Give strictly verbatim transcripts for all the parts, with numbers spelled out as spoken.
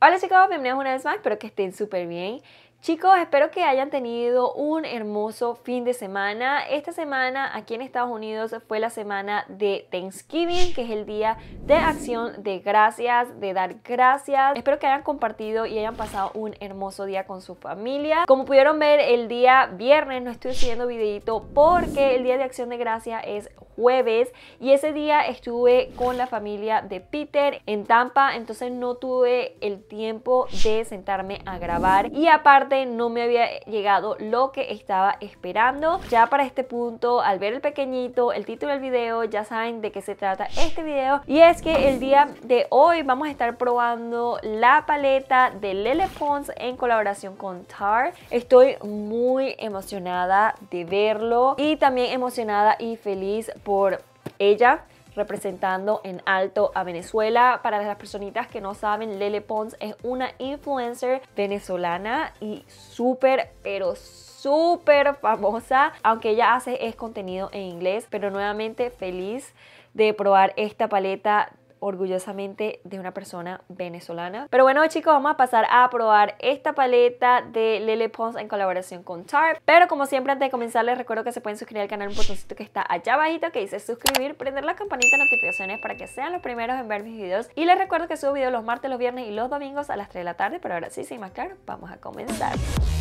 Hola chicos, bienvenidos una vez más, espero que estén súper bien. Chicos, espero que hayan tenido un hermoso fin de semana. Esta semana aquí en Estados Unidos fue la semana de Thanksgiving, que es el día de acción de gracias, de dar gracias. Espero que hayan compartido y hayan pasado un hermoso día con su familia. Como pudieron ver, el día viernes no estoy subiendo videito porque el día de acción de gracias es jueves y ese día estuve con la familia de Peter en Tampa, entonces no tuve el tiempo de sentarme a grabar y aparte no me había llegado lo que estaba esperando. Ya para este punto, al ver el pequeñito, el título del video, ya saben de qué se trata este video, y es que el día de hoy vamos a estar probando la paleta de Lele Pons en colaboración con Tarte. Estoy muy emocionada de verlo y también emocionada y feliz por ella representando en alto a Venezuela. Para las personitas que no saben, Lele Pons es una influencer venezolana y súper, pero súper famosa, aunque ella hace es contenido en inglés. Pero nuevamente feliz de probar esta paleta orgullosamente de una persona venezolana. Pero bueno chicos, vamos a pasar a probar esta paleta de Lele Pons en colaboración con Tarte. Pero como siempre, antes de comenzar les recuerdo que se pueden suscribir al canal, un botoncito que está allá abajito que dice suscribir, prender la campanita de notificaciones para que sean los primeros en ver mis videos. Y les recuerdo que subo videos los martes, los viernes y los domingos a las tres de la tarde. Pero ahora sí, sin más claro, vamos a comenzar.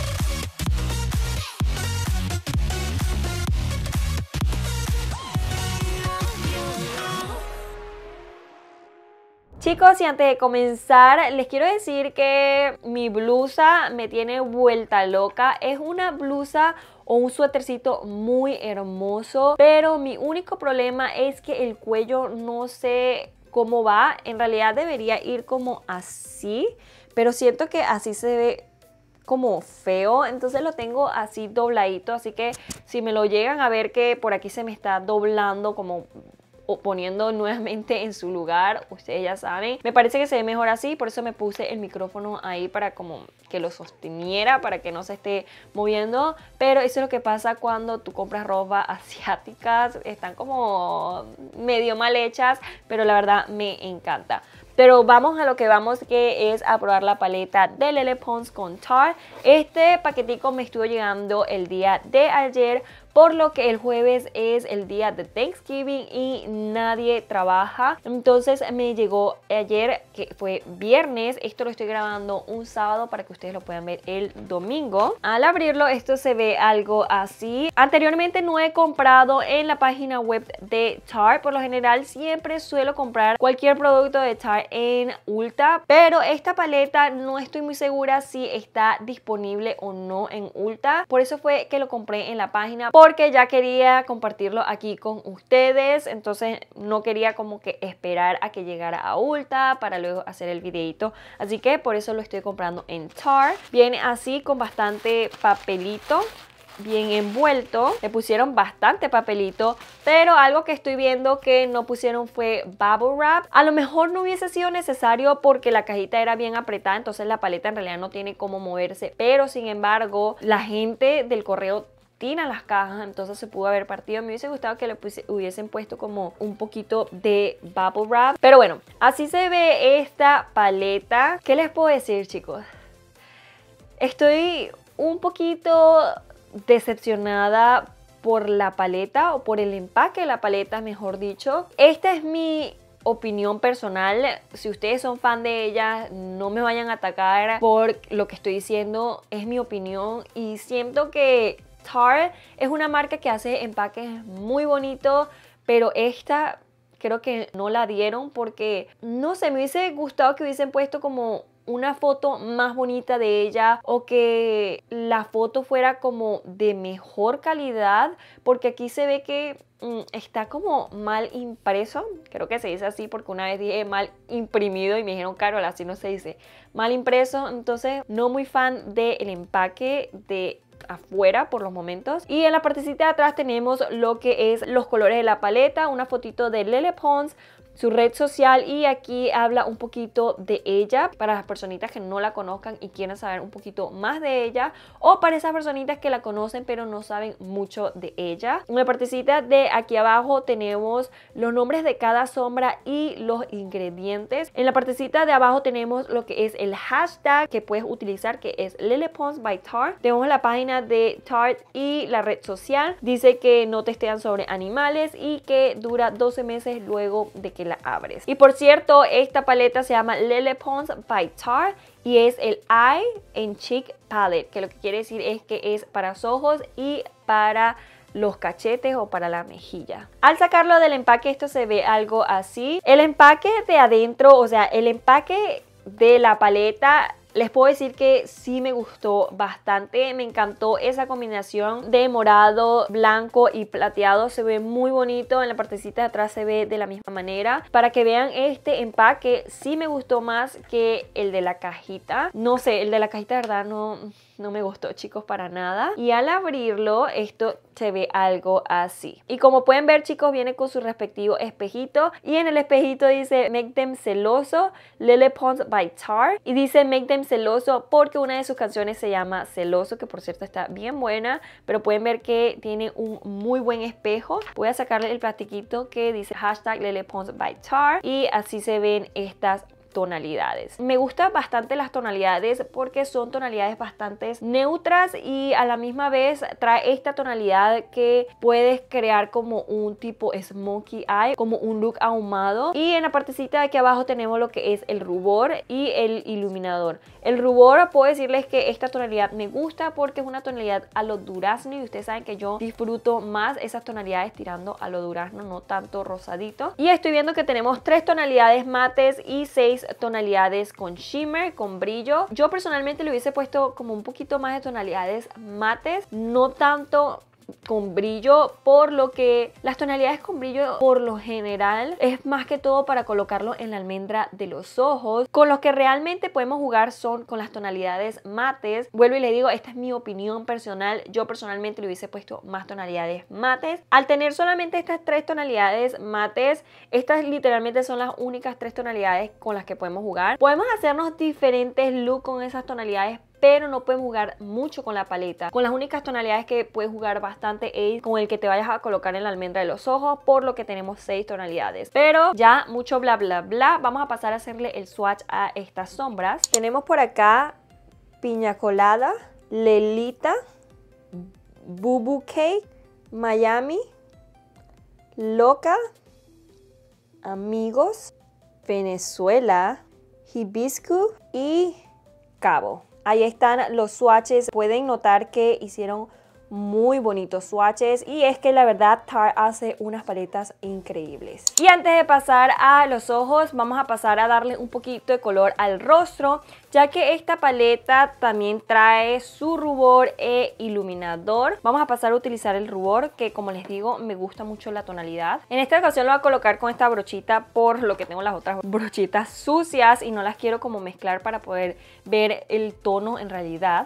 Chicos, y antes de comenzar les quiero decir que mi blusa me tiene vuelta loca. Es una blusa o un suétercito muy hermoso, pero mi único problema es que el cuello no sé cómo va. En realidad debería ir como así, pero siento que así se ve como feo, entonces lo tengo así dobladito, así que si me lo llegan a ver que por aquí se me está doblando como o poniendo nuevamente en su lugar, ustedes ya saben, me parece que se ve mejor así. Por eso me puse el micrófono ahí para como que lo sosteniera, para que no se esté moviendo. Pero eso es lo que pasa cuando tú compras ropa asiáticas, están como medio mal hechas, pero la verdad me encanta. Pero vamos a lo que vamos, que es a probar la paleta de Lele Pons con Tarte. Este paquetico me estuvo llegando el día de ayer, por lo que el jueves es el día de Thanksgiving y nadie trabaja. Entonces me llegó ayer, que fue viernes. Esto lo estoy grabando un sábado para que ustedes lo puedan ver el domingo. Al abrirlo, esto se ve algo así. Anteriormente no he comprado en la página web de Tarte. Por lo general siempre suelo comprar cualquier producto de Tarte en Ulta, pero esta paleta no estoy muy segura si está disponible o no en Ulta. Por eso fue que lo compré en la página, porque ya quería compartirlo aquí con ustedes. Entonces no quería como que esperar a que llegara a Ulta para luego hacer el videito, así que por eso lo estoy comprando en Tarte. Viene así con bastante papelito, bien envuelto. Le pusieron bastante papelito, pero algo que estoy viendo que no pusieron fue bubble wrap. A lo mejor no hubiese sido necesario porque la cajita era bien apretada, entonces la paleta en realidad no tiene cómo moverse, pero sin embargo la gente del correo tira las cajas, entonces se pudo haber partido. Me hubiese gustado que le hubiesen puesto como un poquito de bubble wrap, pero bueno, así se ve esta paleta. ¿Qué les puedo decir, chicos? Estoy un poquito decepcionada por la paleta, o por el empaque de la paleta, mejor dicho. Esta es mi opinión personal. Si ustedes son fan de ella, no me vayan a atacar por lo que estoy diciendo. Es mi opinión y siento que Tarte es una marca que hace empaques muy bonitos, pero esta creo que no la dieron porque, no sé, me hubiese gustado que hubiesen puesto como una foto más bonita de ella, o que la foto fuera como de mejor calidad, porque aquí se ve que mm, está como mal impreso. Creo que se dice así porque una vez dije mal imprimido y me dijeron, Carol, así no se dice, mal impreso. Entonces no muy fan del empaque de afuera por los momentos. Y en la partecita de atrás tenemos lo que es los colores de la paleta, una fotito de Lele Pons, su red social y aquí habla un poquito de ella para las personitas que no la conozcan y quieran saber un poquito más de ella, o para esas personitas que la conocen pero no saben mucho de ella. En la partecita de aquí abajo tenemos los nombres de cada sombra y los ingredientes. En la partecita de abajo tenemos lo que es el hashtag que puedes utilizar, que es Lily Pons by Tarte. Tenemos la página de Tarte y la red social. Dice que no testean sobre animales y que dura doce meses luego de que la abres. Y por cierto, esta paleta se llama Lily Pons by Tarte y es el Eye and Cheek Palette, que lo que quiere decir es que es para los ojos y para los cachetes o para la mejilla. Al sacarlo del empaque, esto se ve algo así. El empaque de adentro, o sea, el empaque de la paleta, les puedo decir que sí me gustó bastante. Me encantó esa combinación de morado, blanco y plateado. Se ve muy bonito. En la partecita de atrás se ve de la misma manera. Para que vean, este empaque sí me gustó más que el de la cajita. No sé, el de la cajita de verdad no... no me gustó, chicos, para nada. Y al abrirlo, esto se ve algo así. Y como pueden ver, chicos, viene con su respectivo espejito. Y en el espejito dice Make Them Celoso, Lily Pons by Tarte. Y dice Make Them Celoso porque una de sus canciones se llama Celoso, que por cierto está bien buena. Pero pueden ver que tiene un muy buen espejo. Voy a sacarle el plastiquito que dice hashtag Lily Pons by Tarte. Y así se ven estas tonalidades. Me gustan bastante las tonalidades porque son tonalidades bastante neutras y a la misma vez trae esta tonalidad que puedes crear como un tipo smokey eye, como un look ahumado. Y en la partecita de aquí abajo tenemos lo que es el rubor y el iluminador. El rubor, puedo decirles que esta tonalidad me gusta porque es una tonalidad a lo durazno y ustedes saben que yo disfruto más esas tonalidades tirando a lo durazno, no tanto rosadito. Y estoy viendo que tenemos tres tonalidades mates y seis tonalidades con shimmer, con brillo. Yo personalmente le hubiese puesto como un poquito más de tonalidades mates, no tanto con brillo, por lo que las tonalidades con brillo por lo general es más que todo para colocarlo en la almendra de los ojos. Con los que realmente podemos jugar son con las tonalidades mates. Vuelvo y le digo, esta es mi opinión personal. Yo personalmente le hubiese puesto más tonalidades mates. Al tener solamente estas tres tonalidades mates, estas literalmente son las únicas tres tonalidades con las que podemos jugar. Podemos hacernos diferentes looks con esas tonalidades, pero no podemos jugar mucho con la paleta. Con las únicas tonalidades que puedes jugar bastante es con el que te vayas a colocar en la almendra de los ojos, por lo que tenemos seis tonalidades. Pero ya mucho bla bla bla, vamos a pasar a hacerle el swatch a estas sombras. Tenemos por acá Piña Colada, Lelita, Boo Boo Cake, Miami, Loca, Amigos, Venezuela, Hibiscus y Cabo. Ahí están los swatches. Pueden notar que hicieron muy bonitos swatches y es que la verdad Tarte hace unas paletas increíbles. Y antes de pasar a los ojos, vamos a pasar a darle un poquito de color al rostro, ya que esta paleta también trae su rubor e iluminador. Vamos a pasar a utilizar el rubor, que como les digo me gusta mucho la tonalidad. En esta ocasión lo voy a colocar con esta brochita, por lo que tengo las otras brochitas sucias y no las quiero como mezclar para poder ver el tono en realidad.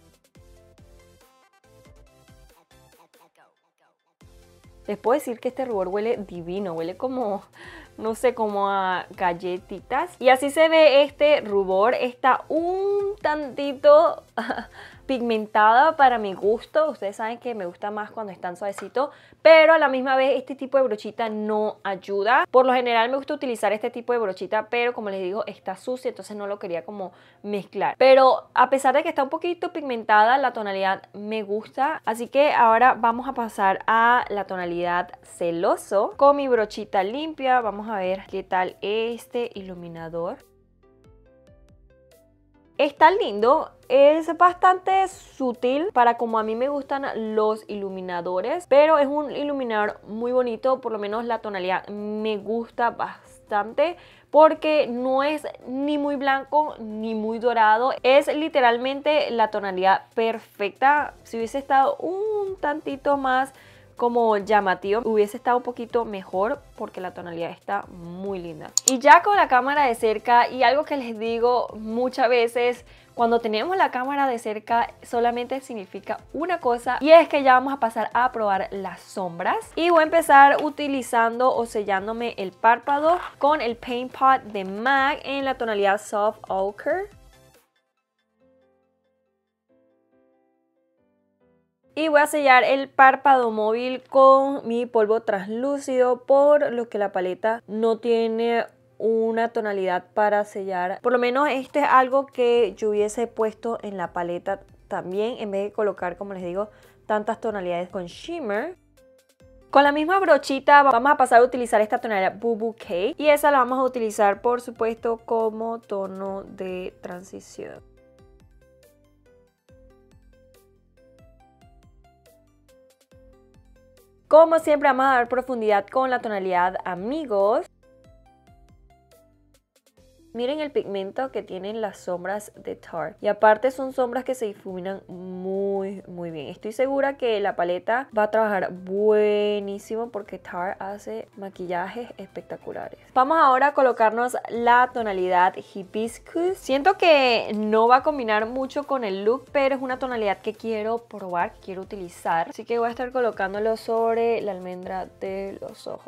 Les puedo decir que este rubor huele divino, huele como, no sé, como a galletitas. Y así se ve este rubor, está un tantito pigmentada para mi gusto. Ustedes saben que me gusta más cuando están suavecitos, pero a la misma vez este tipo de brochita no ayuda. Por lo general me gusta utilizar este tipo de brochita, pero como les digo, está sucia, entonces no lo quería como mezclar. Pero a pesar de que está un poquito pigmentada, la tonalidad me gusta. Así que ahora vamos a pasar a la tonalidad Celoso. Con mi brochita limpia vamos a ver qué tal este iluminador. Está lindo, es bastante sutil para como a mí me gustan los iluminadores, pero es un iluminador muy bonito, por lo menos la tonalidad me gusta bastante porque no es ni muy blanco ni muy dorado, es literalmente la tonalidad perfecta. Si hubiese estado un tantito más como llamativo, hubiese estado un poquito mejor porque la tonalidad está muy linda. Y ya con la cámara de cerca, y algo que les digo muchas veces, cuando tenemos la cámara de cerca solamente significa una cosa, y es que ya vamos a pasar a probar las sombras. Y voy a empezar utilizando o sellándome el párpado con el Paint Pot de MAC en la tonalidad Soft Ochre. Y voy a sellar el párpado móvil con mi polvo translúcido, por lo que la paleta no tiene una tonalidad para sellar. Por lo menos este es algo que yo hubiese puesto en la paleta también, en vez de colocar, como les digo, tantas tonalidades con shimmer. Con la misma brochita vamos a pasar a utilizar esta tonalidad Boo Boo Cake, y esa la vamos a utilizar, por supuesto, como tono de transición. Como siempre, vamos a dar profundidad con la tonalidad Amigos. Miren el pigmento que tienen las sombras de Tarte. Y aparte son sombras que se difuminan muy, muy bien. Estoy segura que la paleta va a trabajar buenísimo porque Tarte hace maquillajes espectaculares. Vamos ahora a colocarnos la tonalidad Hibiscus. Siento que no va a combinar mucho con el look, pero es una tonalidad que quiero probar, que quiero utilizar. Así que voy a estar colocándolo sobre la almendra de los ojos.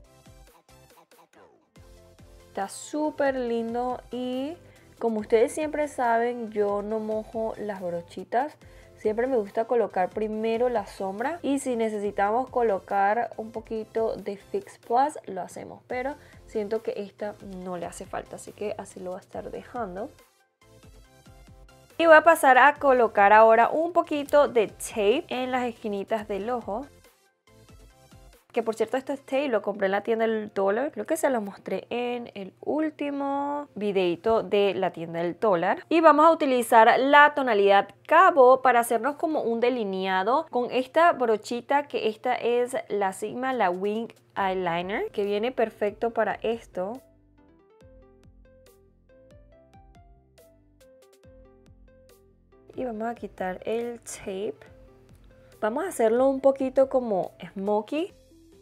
Está súper lindo, y como ustedes siempre saben, yo no mojo las brochitas. Siempre me gusta colocar primero la sombra, y si necesitamos colocar un poquito de Fix Plus lo hacemos, pero siento que esta no le hace falta, así que así lo voy a estar dejando. Y voy a pasar a colocar ahora un poquito de tape en las esquinitas del ojo. Que por cierto, este tape lo compré en la tienda del dólar. Creo que se lo mostré en el último videito de la tienda del dólar. Y vamos a utilizar la tonalidad Cabo para hacernos como un delineado con esta brochita, que esta es la Sigma, la Wing Eyeliner, que viene perfecto para esto. Y vamos a quitar el tape. Vamos a hacerlo un poquito como smoky.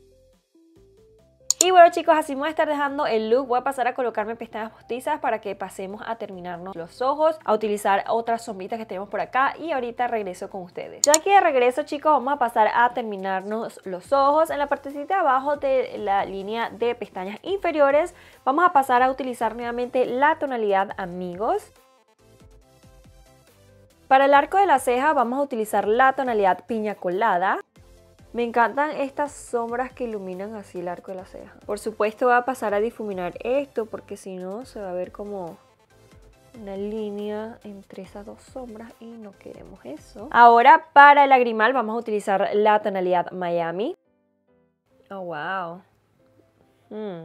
Y bueno, chicos, así me voy a estar dejando el look. Voy a pasar a colocarme pestañas postizas para que pasemos a terminarnos los ojos, a utilizar otras sombritas que tenemos por acá, y ahorita regreso con ustedes. Ya aquí de regreso, chicos, vamos a pasar a terminarnos los ojos. En la partecita de abajo de la línea de pestañas inferiores vamos a pasar a utilizar nuevamente la tonalidad Amigos. Para el arco de la ceja vamos a utilizar la tonalidad Piña Colada. Me encantan estas sombras que iluminan así el arco de la ceja. Por supuesto voy a pasar a difuminar esto, porque si no se va a ver como una línea entre esas dos sombras y no queremos eso. Ahora para el lagrimal vamos a utilizar la tonalidad Miami. Oh, wow. Hmm.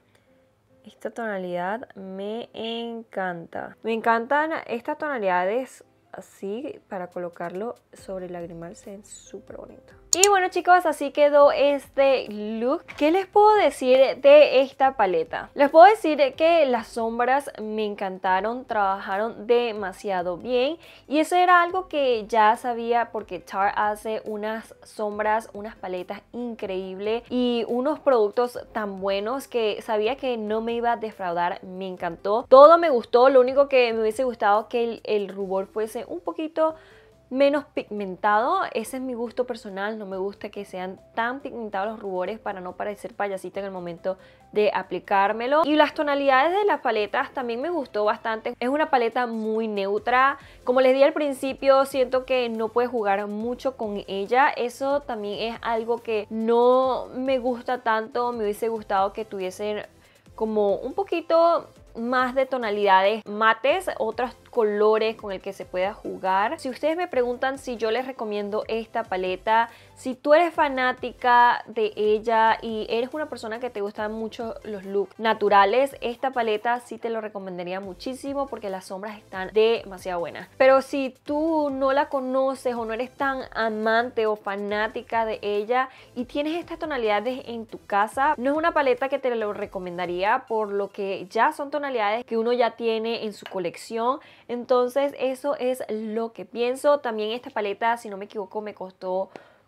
Esta tonalidad me encanta. Me encantan estas tonalidades así para colocarlo sobre el lagrimal, se ven súper bonitos. Y bueno, chicos, así quedó este look. ¿Qué les puedo decir de esta paleta? Les puedo decir que las sombras me encantaron, trabajaron demasiado bien, y eso era algo que ya sabía porque Tarte hace unas sombras, unas paletas increíbles y unos productos tan buenos que sabía que no me iba a defraudar. Me encantó, todo me gustó. Lo único que me hubiese gustado que el, el rubor fuese un poquito menos pigmentado. Ese es mi gusto personal, no me gusta que sean tan pigmentados los rubores para no parecer payasita en el momento de aplicármelo. Y las tonalidades de las paletas también me gustó bastante. Es una paleta muy neutra, como les di al principio, siento que no puedes jugar mucho con ella. Eso también es algo que no me gusta tanto. Me hubiese gustado que tuviesen como un poquito más de tonalidades mates, otros colores con el que se pueda jugar. Si ustedes me preguntan si yo les recomiendo esta paleta, si tú eres fanática de ella y eres una persona que te gustan mucho los looks naturales, esta paleta sí te lo recomendaría muchísimo porque las sombras están demasiado buenas. Pero si tú no la conoces o no eres tan amante o fanática de ella y tienes estas tonalidades en tu casa, no es una paleta que te lo recomendaría, por lo que ya son tonalidades que uno ya tiene en su colección. Entonces eso es lo que pienso. También esta paleta, si no me equivoco, me costó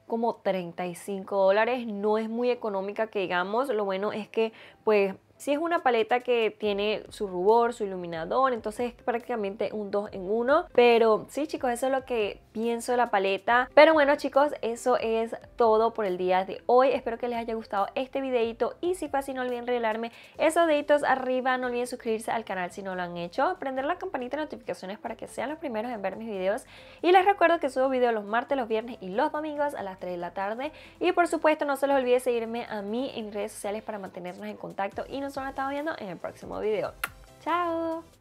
como treinta y cinco dólares. No es muy económica que digamos. Lo bueno es que pues sí es una paleta que tiene su rubor, su iluminador, entonces es prácticamente un dos en uno. Pero sí, chicos, eso es lo que pienso de la paleta. Pero bueno, chicos, eso es todo por el día de hoy. Espero que les haya gustado este videito y si fue así, no olviden regalarme esos deditos arriba. No olviden suscribirse al canal si no lo han hecho, prender la campanita de notificaciones para que sean los primeros en ver mis videos. Y les recuerdo que subo videos los martes, los viernes y los domingos a las tres de la tarde. Y por supuesto, no se les olvide seguirme a mí en mis redes sociales para mantenernos en contacto y nos estamos viendo en el próximo video. ¡Chao!